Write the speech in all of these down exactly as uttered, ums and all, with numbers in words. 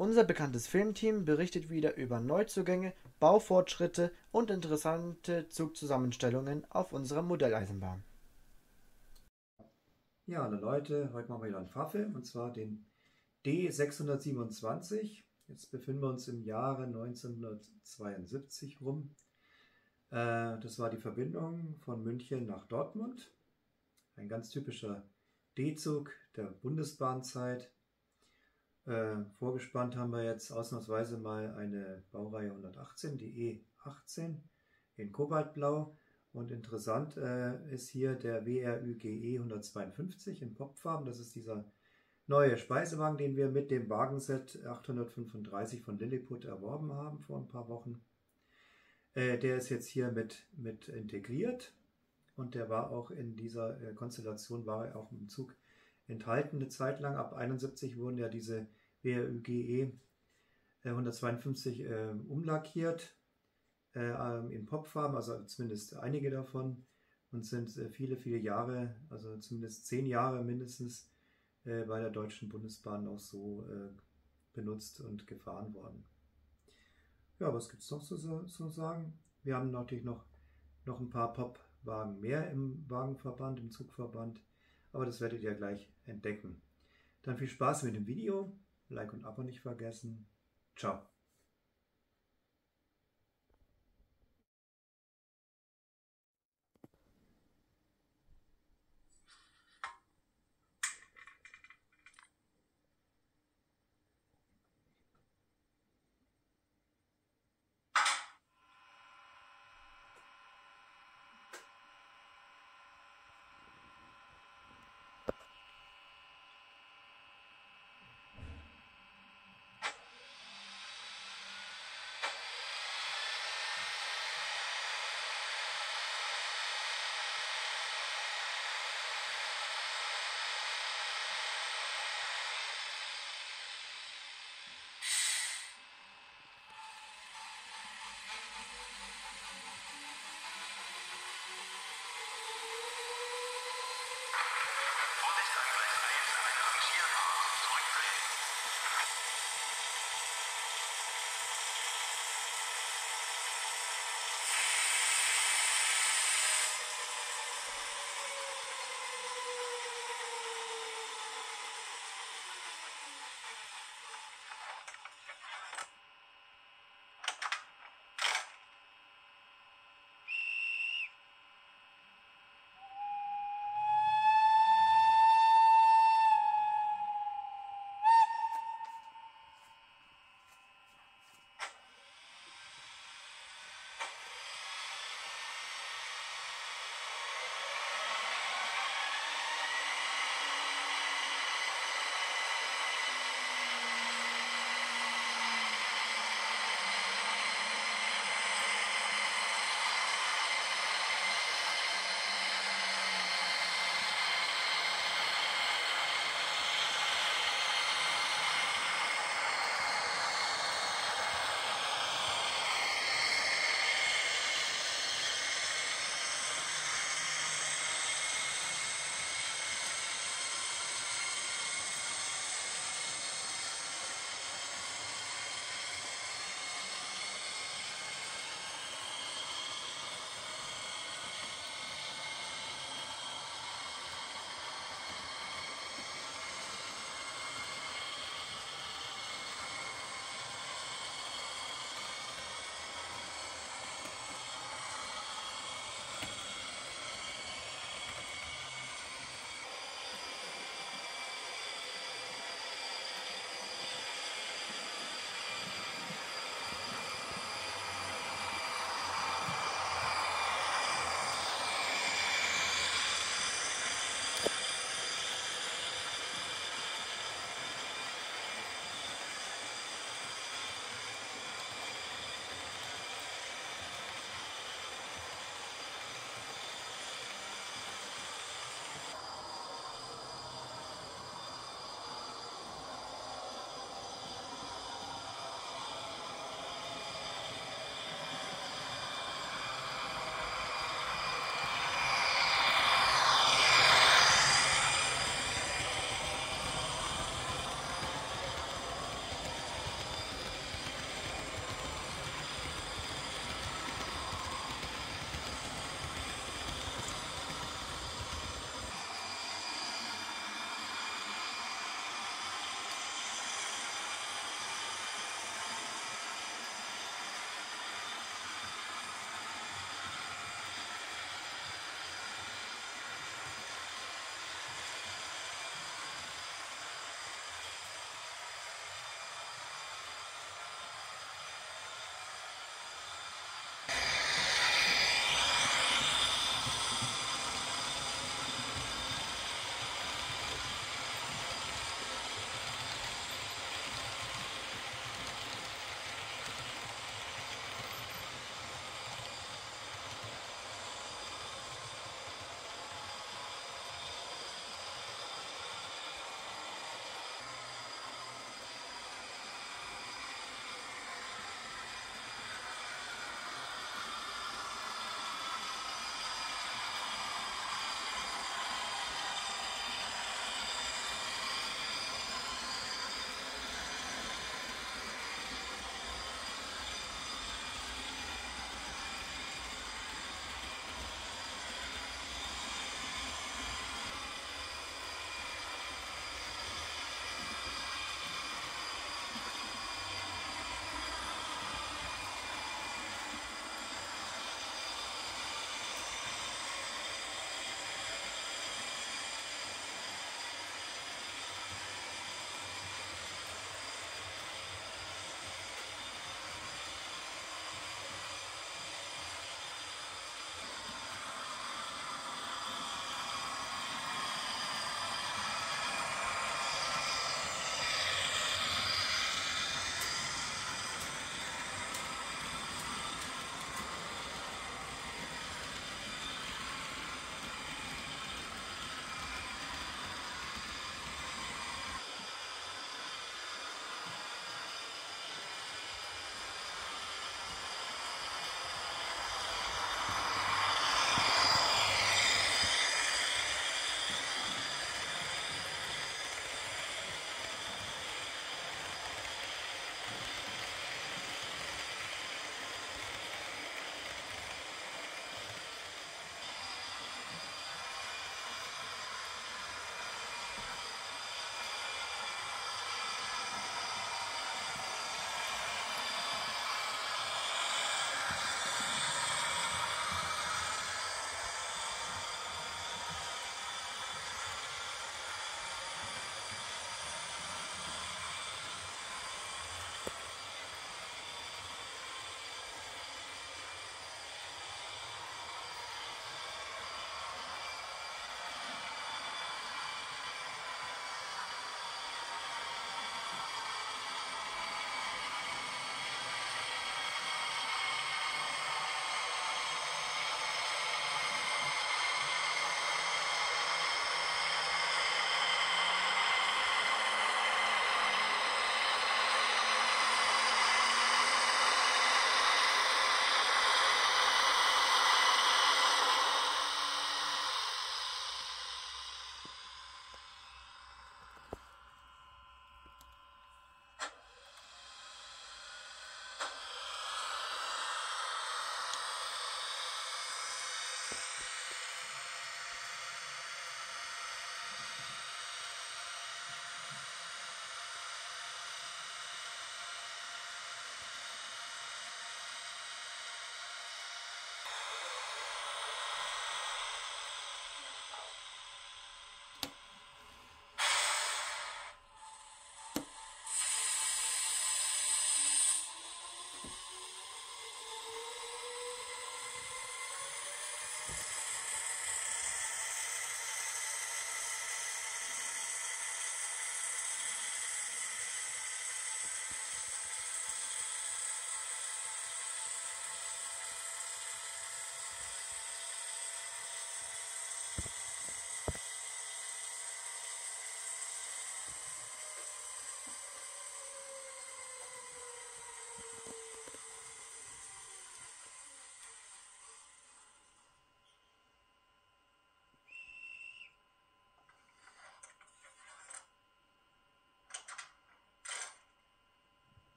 Unser bekanntes Filmteam berichtet wieder über Neuzugänge, Baufortschritte und interessante Zugzusammenstellungen auf unserer Modelleisenbahn. Ja, hallo Leute, heute machen wir wieder ein Pfaffe und zwar den D sechshundertsiebenundzwanzig. Jetzt befinden wir uns im Jahre neunzehnhundertzweiundsiebzig rum. Äh, das war die Verbindung von München nach Dortmund. Ein ganz typischer D-Zug der Bundesbahnzeit. Äh, vorgespannt haben wir jetzt ausnahmsweise mal eine Baureihe hundertachtzehn, die E achtzehn in Kobaltblau. Und interessant äh, ist hier der W R Ü G E hundertzweiundfünfzig in Popfarben. Das ist dieser neue Speisewagen, den wir mit dem Wagenset achthundertfünfunddreißig von Lilliput erworben haben vor ein paar Wochen. Äh, der ist jetzt hier mit, mit integriert und der war auch in dieser äh, Konstellation, war er auch im Zug enthalten eine Zeit lang. Ab einundsiebzig wurden ja diese W R Ü G E hundertzweiundfünfzig äh, umlackiert äh, in Popfarben, also zumindest einige davon, und sind äh, viele, viele Jahre, also zumindest zehn Jahre mindestens äh, bei der Deutschen Bundesbahn auch so äh, benutzt und gefahren worden. Ja, was gibt es noch zu so, so sagen? Wir haben natürlich noch, noch ein paar Popwagen mehr im Wagenverband, im Zugverband, aber das werdet ihr gleich entdecken. Dann viel Spaß mit dem Video, Like und Abo nicht vergessen. Ciao.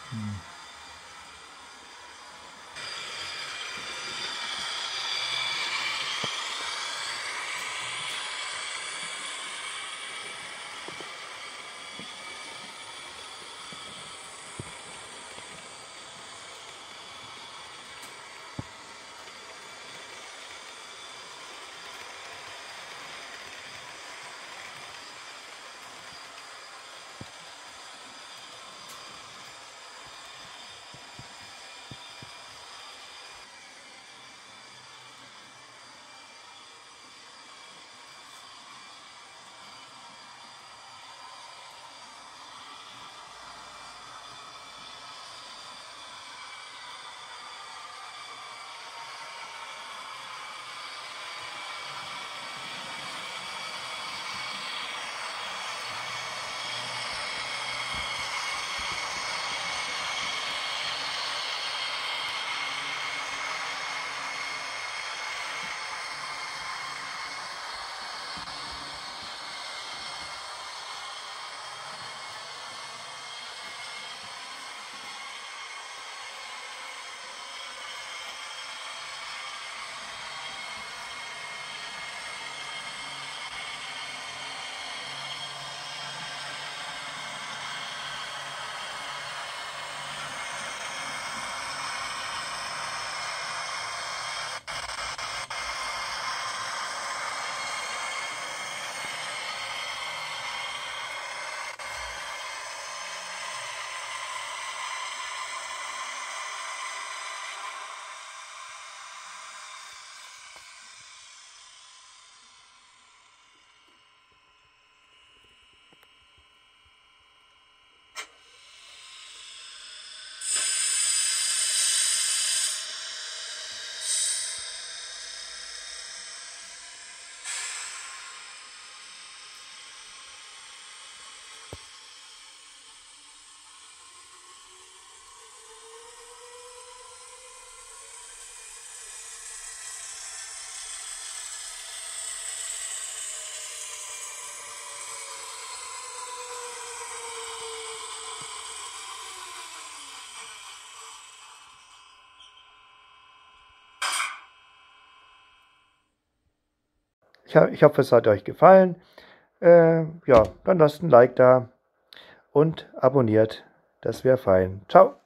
Hm. Ich, ich hoffe, es hat euch gefallen. Äh, ja, dann lasst ein Like da und abonniert. Das wäre fein. Ciao.